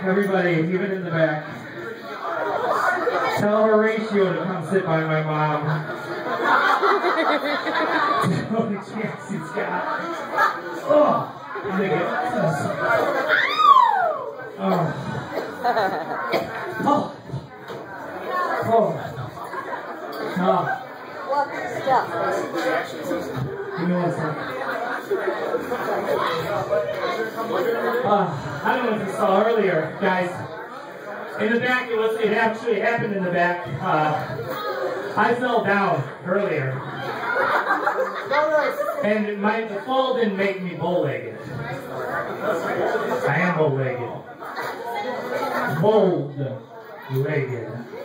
everybody, even in the back, tell Horatio to come sit by my mom. The only chance he's got. Oh, nigga. Oh. Oh. Oh. Oh. What stuff? Give me 1 second. I don't know if you saw earlier, guys. In the back, it actually happened in the back. I fell down earlier. And the fall didn't make me bow-legged. I am bow-legged. Bold-legged.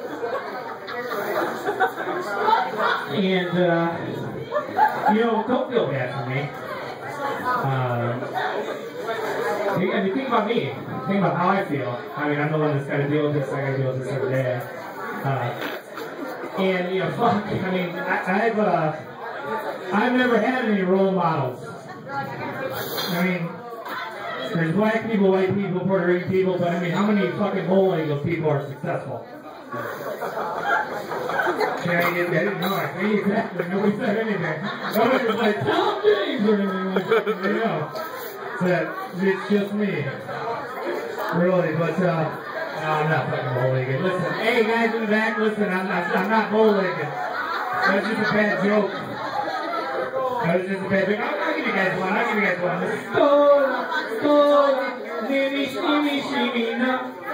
And, you know, don't feel bad for me. I mean, think about me. Think about how I feel. I mean, I'm the one that's got to deal with this. I got to deal with this every day. And, you know, fuck. I mean, I've never had any role models. I mean, there's black people, white people, Puerto Rican people, but I mean, how many fucking bow-legged people are successful? Yeah, I didn't know. I think exactly. Nobody said anything. Nobody was like, Tom James or anything like that. You know. But it's just me. Really, but, no, I'm not fucking bow-legged. Listen, hey, guys in the back, listen, I'm not bow-legged. That's just a bad joke. That was just a bad joke. I'll give you guys one. I'll give you guys one. This is shimmy, shimmy, shimmy, no.